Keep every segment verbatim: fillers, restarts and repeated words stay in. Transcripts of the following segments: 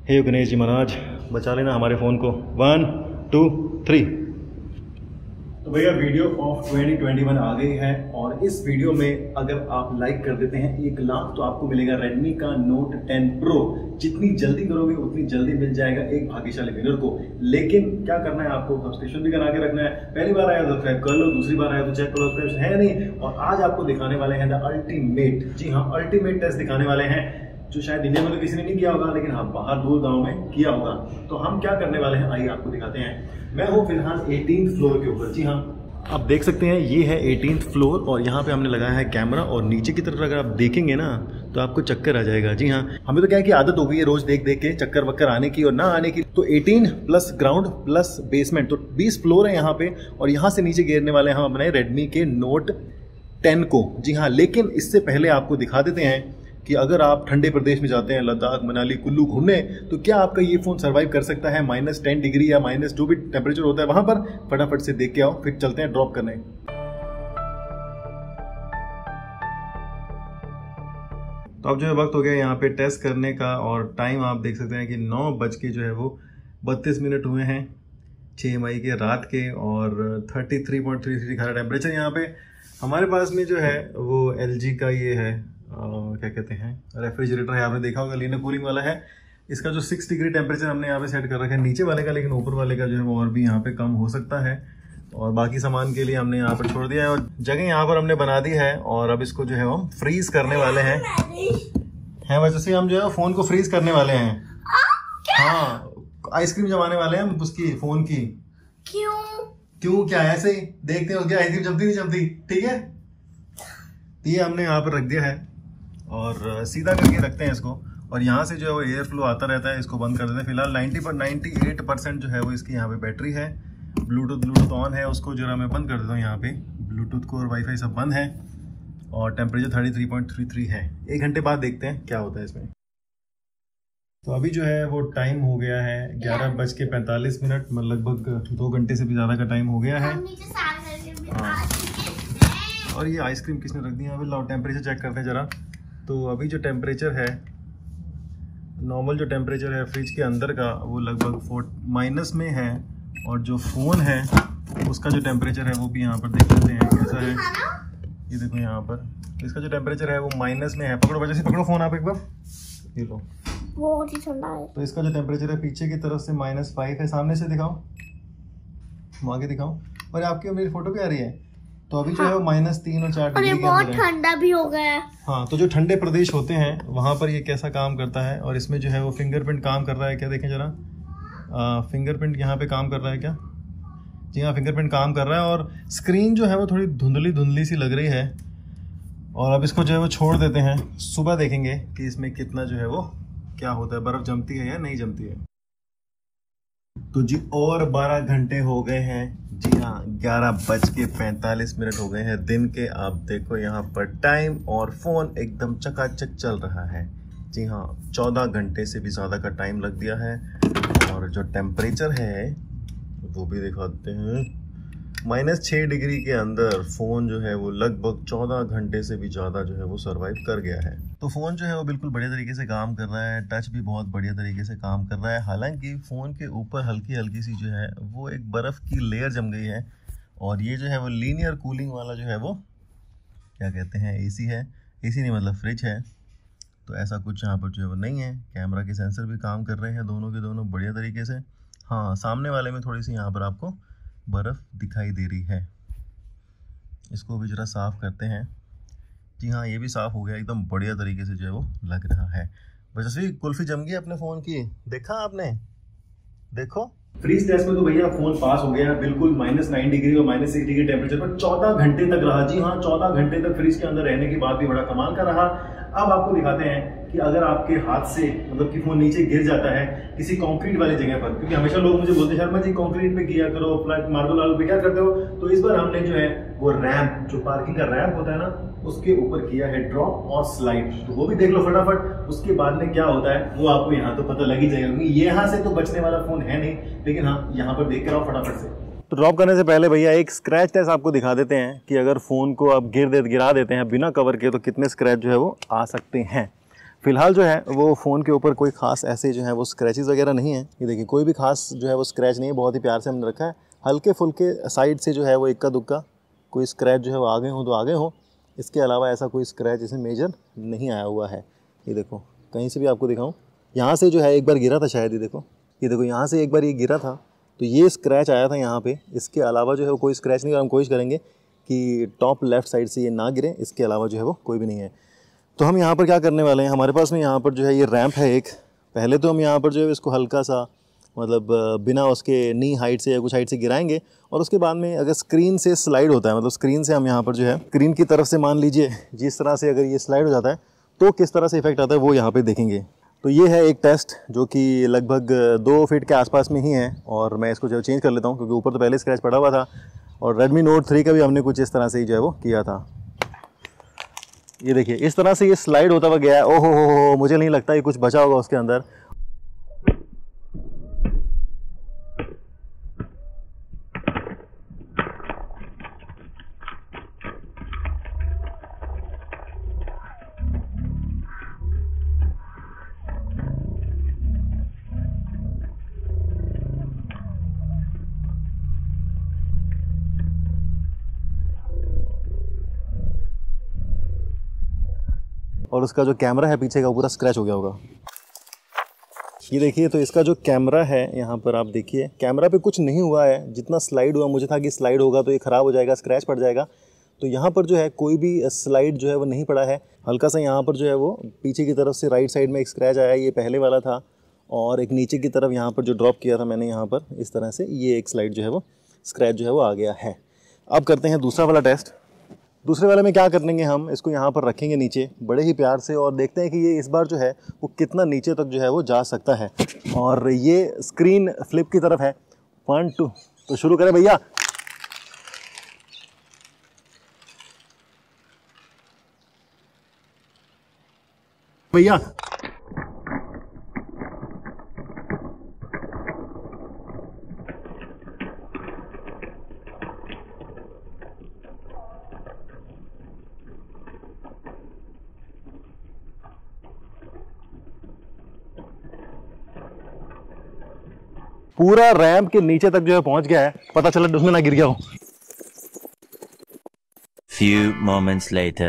हे गणेश जी महाराज बचा लेना हमारे फ़ोन को। One two three. तो भैया video of twenty twenty one आ गई है और इस वीडियो में अगर आप लाइक कर देते हैं एक लाख तो आपको मिलेगा Redmi का Note टेन Pro। जितनी जल्दी करोगे उतनी जल्दी मिल जाएगा एक भाग्यशाली विनर को। लेकिन क्या करना है, आपको सब्सक्रिप्शन भी करा के रखना है। पहली बार आया तो सब्सक्राइब कर लो, दूसरी बार आया तो चेक करो सब्सक्रिप्शन है नहीं। और आज आपको दिखाने वाले हैं द अल्टीमेट, जी हाँ अल्टीमेट टेस्ट दिखाने वाले हैं जो शायद इंडिया में तो किसी ने नहीं किया होगा लेकिन हाँ बाहर दूर गांव में किया होगा। तो हम क्या करने वाले हैं आइए आपको दिखाते हैं। मैं हूँ फिलहाल एटीन्थ फ्लोर के ऊपर, जी हाँ आप देख सकते हैं ये है एटीन्थ फ्लोर और यहाँ पे हमने लगाया है कैमरा और नीचे की तरफ अगर आप देखेंगे ना तो आपको चक्कर आ जाएगा। जी हाँ हमें तो क्या है कि आदत हो गई है रोज देख देख के चक्कर वक्कर आने की और ना आने की। तो eighteen plus ground plus basement तो बीस फ्लोर है यहाँ पे और यहाँ से नीचे गिरने वाले हैं हम अपने Redmi के Note टेन को। जी हाँ लेकिन इससे पहले आपको दिखा देते हैं कि अगर आप ठंडे प्रदेश में जाते हैं लद्दाख मनाली कुल्लू घूमने तो क्या आपका ये फ़ोन सर्वाइव कर सकता है माइनस टेन डिग्री या माइनस जो भी टेम्परेचर होता है वहाँ पर। फटाफट से देख के आओ फिर चलते हैं ड्रॉप करने। तो अब जो है वक्त हो गया यहाँ पे टेस्ट करने का और टाइम आप देख सकते हैं कि नौ बज के जो है वो बत्तीस मिनट हुए हैं छः मई के रात के और thirty three point three three दिखा रहा टेम्परेचर। यहाँ पे हमारे पास में जो है वो एल जी का ये है Uh, क्या कहते हैं रेफ्रिजरेटर है, आपने देखा होगा लीना कूलिंग वाला है। इसका जो सिक्स डिग्री टेम्परेचर हमने यहाँ पे सेट कर रखा है नीचे वाले का, लेकिन ऊपर वाले का जो है वो और भी यहाँ पे कम हो सकता है। और बाकी सामान के लिए हमने यहाँ पर छोड़ दिया है और जगह यहाँ पर हमने बना दी है और अब इसको जो है हम फ्रीज करने वाले हैं हैं वजह से हम जो है फोन को फ्रीज करने वाले हैं। हाँ आइसक्रीम जमाने वाले हैं उसकी फोन की। क्यों क्यों क्या ऐसे ही देखते हैं उसकी आइसक्रीम जमती नहीं जमती। ठीक है ये हमने यहाँ पर रख दिया है और सीधा करके रखते हैं इसको और यहाँ से जो है वो एयर फ्लो आता रहता है। इसको बंद कर देते हैं। फिलहाल नाइन्टी पर नाइन्टी एट परसेंट जो है वो इसकी यहाँ पे बैटरी है। ब्लूटूथ ब्लूटूथ ऑन है, उसको जरा मैं बंद कर देता हूँ। यहाँ पे ब्लूटूथ को और वाईफाई सब बंद है और temperature thirty three point three three है। एक घंटे बाद देखते हैं क्या होता है इसमें। तो अभी जो है वो टाइम हो गया है ग्यारह बज के पैंतालीस मिनट, मतलब लगभग दो घंटे से भी ज़्यादा का टाइम हो गया है। और ये आइसक्रीम किसने रख दी? अभी लाओ टेम्परेचर चेक करते हैं ज़रा। तो अभी जो टेम्परेचर है नॉर्मल जो टेम्परेचर है फ्रिज के अंदर का वो लगभग फोर माइनस में है और जो फ़ोन है उसका जो टेम्परेचर है वो भी यहाँ पर देख लेते हैं कैसा है। ये देखो यहाँ पर इसका जो टेम्परेचर है वो माइनस में है। पकड़ो वजह से पकड़ो फ़ोन आप एक बार, ये लो बहुत ही ठंडा है। तो इसका जो टेम्परेचर है पीछे की तरफ से माइनस फाइव है। सामने से दिखाओ, आगे दिखाओ। और आपकी मेरी फोटो भी आ रही है। तो अभी जो है वो माइनस तीन और चार डिग्री के बहुत अंदर है। ठंडा भी हो गया है। हाँ तो जो ठंडे प्रदेश होते हैं वहाँ पर ये कैसा काम करता है और इसमें जो है वो फिंगरप्रिंट काम कर रहा है क्या, देखें जरा। फिंगरप्रिंट यहाँ पे काम कर रहा है क्या? जी हाँ फिंगरप्रिंट काम कर रहा है और स्क्रीन जो है वो थोड़ी धुंधली धुंधली सी लग रही है। और अब इसको जो है वो छोड़ देते हैं, सुबह देखेंगे कि इसमें कितना जो है वो क्या होता है, बर्फ़ जमती है या नहीं जमती है। तो जी और बारह घंटे हो गए हैं। जी हाँ ग्यारह बज के पैंतालीस मिनट हो गए हैं दिन के। आप देखो यहाँ पर टाइम और फ़ोन एकदम चकाचक चल रहा है। जी हाँ चौदह घंटे से भी ज़्यादा का टाइम लग दिया है और जो टेम्परेचर है वो भी दिखाते हैं माइनस छः डिग्री के अंदर फ़ोन जो है वो लगभग चौदह घंटे से भी ज़्यादा जो है वो सरवाइव कर गया है। तो फ़ोन जो है वो बिल्कुल बढ़िया तरीके से काम कर रहा है, टच भी बहुत बढ़िया तरीके से काम कर रहा है। हालांकि फ़ोन के ऊपर हल्की हल्की सी जो है वो एक बर्फ़ की लेयर जम गई है और ये जो है वो लीनियर कूलिंग वाला जो है वो क्या कहते हैं एसी है। एसी नहीं मतलब फ्रिज है। तो ऐसा कुछ यहाँ पर जो है वो नहीं है। कैमरा के सेंसर भी काम कर रहे हैं दोनों के दोनों बढ़िया तरीके से। हाँ सामने वाले में थोड़ी सी यहाँ पर आपको बर्फ़ दिखाई दे रही है। इसको भी ज़रा साफ़ करते हैं। जी हाँ ये भी साफ़ हो गया एकदम बढ़िया तरीके से जो है वो लग रहा है। वैसे कुल्फ़ी जम गई अपने फ़ोन की, देखा आपने? देखो फ्रीज टेस्ट में तो भैया फोन पास हो गया बिल्कुल माइनस नाइन डिग्री और माइनस सिक्स डिग्री टेम्परेचर पर चौदह घंटे तक रहा। जी हाँ चौदह घंटे तक फ्रिज के अंदर रहने के बाद भी बड़ा कमाल का रहा। अब आपको दिखाते हैं कि अगर आपके हाथ से मतलब कि फोन नीचे गिर जाता है किसी कंक्रीट वाली जगह पर, क्योंकि हमेशा लोग मुझे बोलते हैं शर्मा जी कंक्रीट पे किया करो, फ्लैट मार्बल वालों पे क्या करते हो। तो इस बार हमने जो है वो रैंप, जो पार्किंग का रैंप होता है ना, उसके ऊपर किया है ड्रॉप और स्लाइड। तो वो भी देख लो फटाफट। उसके बाद में क्या होता है वो आपको यहाँ तो पता लग ही जाएगा, क्योंकि यहाँ से तो बचने वाला फोन है नहीं, लेकिन हाँ यहाँ पर देख कर आओ फटाफट से। तो ड्रॉप करने से पहले भैया एक स्क्रैच टेस्ट आपको दिखा देते हैं कि अगर फ़ोन को आप गिर दे गिरा देते हैं बिना कवर के तो कितने स्क्रैच जो है वो आ सकते हैं। फ़िलहाल जो है वो फ़ोन के ऊपर कोई ख़ास ऐसे जो है वो स्क्रैचेस वगैरह नहीं है। ये देखिए कोई भी ख़ास जो है वो स्क्रैच नहीं है, बहुत ही प्यार से हमने रखा है। हल्के फुल्के साइड से जो है वो इक्का दुक्का कोई स्क्रैच जो है वो आगे हो तो आगे हो, इसके अलावा ऐसा कोई स्क्रैच इसमें मेजर नहीं आया हुआ है। ये देखो कहीं से भी आपको दिखाऊं, यहाँ से जो है एक बार गिरा था शायद, ये देखो ये देखो यहाँ से एक बार ये गिरा था तो ये स्क्रैच आया था यहाँ पे। इसके अलावा जो है वो कोई स्क्रैच नहीं, और हम कोशिश करेंगे कि टॉप लेफ़्ट साइड से ये ना गिरे, इसके अलावा जो है वो कोई भी नहीं है। तो हम यहाँ पर क्या करने वाले हैं, हमारे पास में यहाँ पर जो है ये रैंप है एक। पहले तो हम यहाँ पर जो है इसको हल्का सा मतलब बिना उसके नी हाइट से या कुछ हाइट से गिराएंगे, और उसके बाद में अगर स्क्रीन से स्लाइड होता है, मतलब स्क्रीन से हम यहाँ पर जो है स्क्रीन की तरफ से मान लीजिए जिस तरह से अगर ये स्लाइड हो जाता है तो किस तरह से इफेक्ट आता है वो यहाँ पे देखेंगे। तो ये है एक टेस्ट जो कि लगभग दो फीट के आसपास में ही है, और मैं इसको जो चेंज कर लेता हूँ क्योंकि ऊपर तो पहले स्क्रैच पड़ा हुआ था। और रेडमी नोट थ्री का भी हमने कुछ इस तरह से ही जो है वो किया था। ये देखिए इस तरह से ये स्लाइड होता हुआ गया है। ओहो हो हो, मुझे नहीं लगता ये कुछ बचा होगा उसके अंदर। और उसका जो कैमरा है पीछे का पूरा स्क्रैच हो गया होगा। ये देखिए तो इसका जो कैमरा है यहाँ पर आप देखिए, कैमरा पे कुछ नहीं हुआ है। जितना स्लाइड हुआ, मुझे था कि स्लाइड होगा तो ये ख़राब हो जाएगा, स्क्रैच पड़ जाएगा, तो यहाँ पर जो है कोई भी स्लाइड जो है वो नहीं पड़ा है। हल्का सा यहाँ पर जो है वो पीछे की तरफ से राइट साइड में एक स्क्रैच आया, ये पहले वाला था, और एक नीचे की तरफ यहाँ पर जो ड्रॉप किया था मैंने यहाँ पर इस तरह से, ये एक स्लाइड जो है वो स्क्रैच जो है वो आ गया है। अब करते हैं दूसरा वाला टेस्ट। दूसरे वाले में क्या करेंगे, हम इसको यहाँ पर रखेंगे नीचे बड़े ही प्यार से, और देखते हैं कि ये इस बार जो है वो कितना नीचे तक जो है वो जा सकता है। और ये स्क्रीन फ्लिप की तरफ है। वन टू, तो शुरू करें भैया। भैया पूरा रैंप के नीचे तक जो है पहुंच गया है, पता चला उसमें ना गिर गया हो। Few moments later.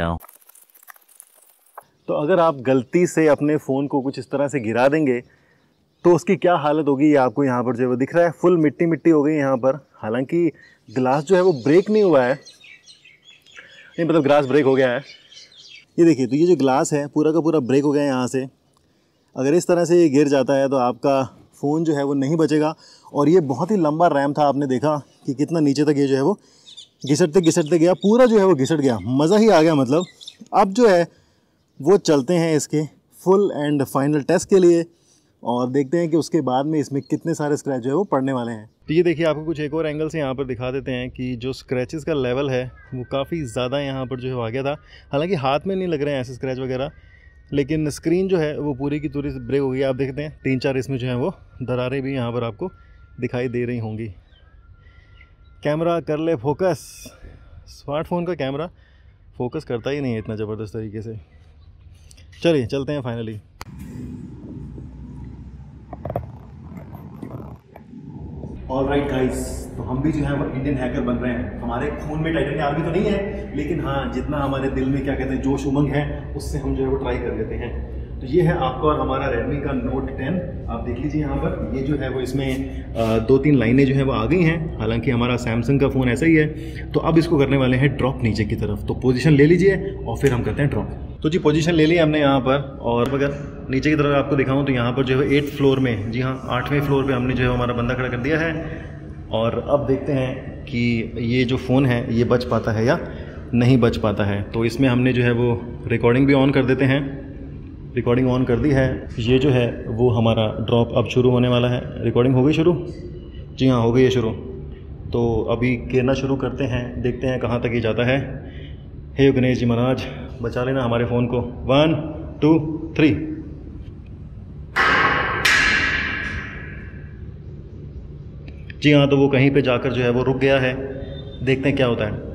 तो अगर आप गलती से अपने फ़ोन को कुछ इस तरह से गिरा देंगे तो उसकी क्या हालत होगी, ये आपको यहाँ पर जो है वो दिख रहा है। फुल मिट्टी मिट्टी हो गई यहाँ पर। हालांकि ग्लास जो है वो ब्रेक नहीं हुआ है, नहीं मतलब ग्लास ब्रेक हो गया है। ये देखिए तो ये जो ग्लास है पूरा का पूरा ब्रेक हो गया है यहाँ से। अगर इस तरह से ये गिर जाता है तो आपका फ़ोन जो है वो नहीं बचेगा। और ये बहुत ही लंबा रैम था, आपने देखा कि कितना नीचे तक ये जो है वो घिसटते घिसटते गया, पूरा जो है वो घिसट गया, मज़ा ही आ गया मतलब। अब जो है वो चलते हैं इसके फुल एंड फाइनल टेस्ट के लिए, और देखते हैं कि उसके बाद में इसमें कितने सारे स्क्रैच जो है वो पड़ने वाले हैं। तो ये देखिए आपको कुछ एक और एंगल से यहाँ पर दिखा देते हैं कि जो स्क्रैचेस का लेवल है वो काफ़ी ज़्यादा यहाँ पर जो है आ गया था। हालांकि हाथ में नहीं लग रहे हैं ऐसे स्क्रैच वगैरह, लेकिन स्क्रीन जो है वो पूरी की पूरी ब्रेक हो गई। आप देखते हैं तीन चार इसमें जो है वो दरारें भी यहाँ पर आपको दिखाई दे रही होंगी। कैमरा कर ले फोकस। स्मार्टफोन का कैमरा फोकस करता ही नहीं है इतना ज़बरदस्त तरीके से। चलिए चलते हैं फाइनली। ऑल राइट गाइस, तो हम भी जो है वो इंडियन हैकर बन रहे हैं। हमारे खून में टाइटन आर्मी तो नहीं है, लेकिन हाँ जितना हमारे दिल में क्या कहते हैं जोश उमंग है, उससे हम जो है वो ट्राई कर लेते हैं। तो ये है आपका और हमारा रेडमी का नोट टेन। आप देख लीजिए यहाँ पर ये जो है वो इसमें आ, दो तीन लाइनें जो है वो आ गई हैं। हालांकि हमारा सैमसंग का फ़ोन ऐसा ही है। तो अब इसको करने वाले हैं ड्रॉप नीचे की तरफ। तो पोजीशन ले लीजिए और फिर हम करते हैं ड्रॉप। तो जी पोजीशन ले ली हमने यहाँ पर, और अगर नीचे की तरफ आपको दिखाऊँ तो यहाँ पर जो है एट्थ फ्लोर में, जी हाँ आठवें फ्लोर पर हमने जो है हमारा बंदा खड़ा कर दिया है। और अब देखते हैं कि ये जो फ़ोन है ये बच पाता है या नहीं बच पाता है। तो इसमें हमने जो है वो रिकॉर्डिंग भी ऑन कर देते हैं। रिकॉर्डिंग ऑन कर दी है। ये जो है वो हमारा ड्रॉप अब शुरू होने वाला है। रिकॉर्डिंग हो गई शुरू? जी हाँ हो गई है शुरू। तो अभी गिरना शुरू करते हैं, देखते हैं कहाँ तक ये जाता है। हे गणेश जी महाराज बचा लेना हमारे फ़ोन को। One two three. जी हाँ तो वो कहीं पे जाकर जो है वो रुक गया है। देखते हैं क्या होता है।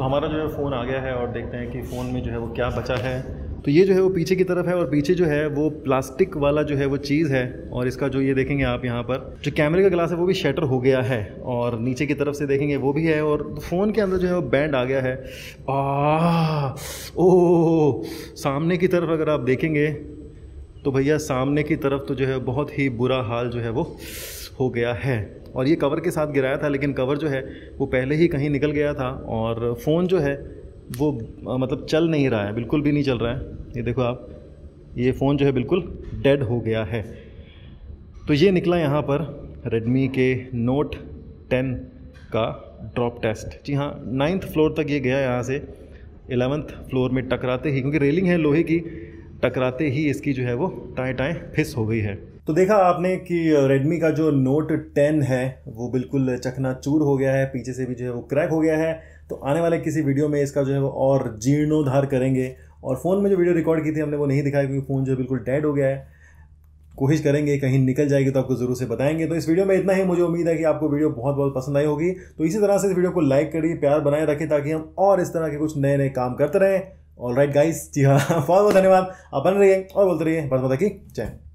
तो हमारा जो है फ़ोन आ गया है और देखते हैं कि फ़ोन में जो है वो क्या बचा है। तो ये जो है वो पीछे की तरफ है और पीछे जो है वो प्लास्टिक वाला जो है वो चीज़ है और इसका जो ये देखेंगे आप यहाँ पर जो कैमरे का ग्लास है वो भी शटर हो गया है और नीचे की तरफ से देखेंगे वो भी है और फ़ोन के अंदर जो है वो बैंड आ गया है। आ ओ सामने की तरफ अगर आप देखेंगे तो भैया सामने की तरफ तो जो है बहुत ही बुरा हाल जो है वो हो गया है और ये कवर के साथ गिराया था लेकिन कवर जो है वो पहले ही कहीं निकल गया था और फ़ोन जो है वो आ, मतलब चल नहीं रहा है, बिल्कुल भी नहीं चल रहा है। ये देखो आप, ये फ़ोन जो है बिल्कुल डेड हो गया है। तो ये निकला यहाँ पर रेडमी के नोट टेन का ड्रॉप टेस्ट। जी हाँ, नाइन्थ फ्लोर तक ये गया यहाँ से, एलेवंथ फ्लोर में टकराते ही, क्योंकि रेलिंग है लोहे की, टकराते ही इसकी जो है वो टाएं टाएं फिस हो गई है। तो देखा आपने कि रेडमी का जो नोट टेन है वो बिल्कुल चकनाचूर हो गया है, पीछे से भी जो है वो क्रैक हो गया है। तो आने वाले किसी वीडियो में इसका जो है वो और जीर्णोद्धार करेंगे और फ़ोन में जो वीडियो रिकॉर्ड की थी हमने वो नहीं दिखाया क्योंकि फ़ोन जो है बिल्कुल डेड हो गया है। कोशिश करेंगे कहीं निकल जाएगी तो आपको ज़रूर से बताएंगे। तो इस वीडियो में इतना ही, मुझे उम्मीद है कि आपको वीडियो बहुत बहुत पसंद आई होगी। तो इसी तरह से इस वीडियो को लाइक करिए, प्यार बनाए रखें ताकि हम और इस तरह के कुछ नए नए काम करते रहें। ऑल राइट गाइस, जी हाँ, बहुत बहुत धन्यवाद। आप बन रहिए और बोलते रहिए भारत माता की जय।